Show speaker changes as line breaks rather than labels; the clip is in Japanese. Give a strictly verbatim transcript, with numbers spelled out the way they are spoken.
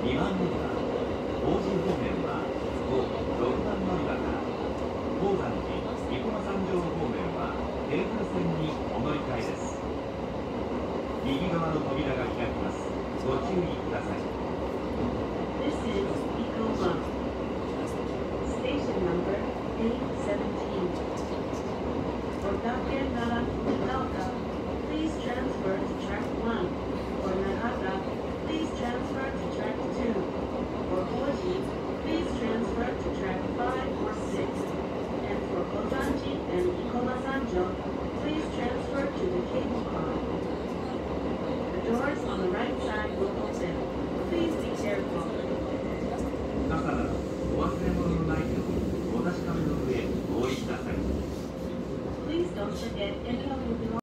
にばんめは王子方面はご、ろくばん乗り場から宝山寺生駒三条方面はテーブル線にお乗り換えです。右側の扉が開きます。ご注意ください。
This is Ikoma. Station number eight seventeen. For Gakuen Nara Fukuoka, please transfer to track one. For Nagata, please transfer to track two. For Oji, please transfer to track five or six. And for Kozanji and Ikoma Sanjo, please transfer to the cable car. The doors on the right side will open. Please be careful.
だからお忘れ物のないようにお確かめの上お降りください。
Please don't forget any of your belongings.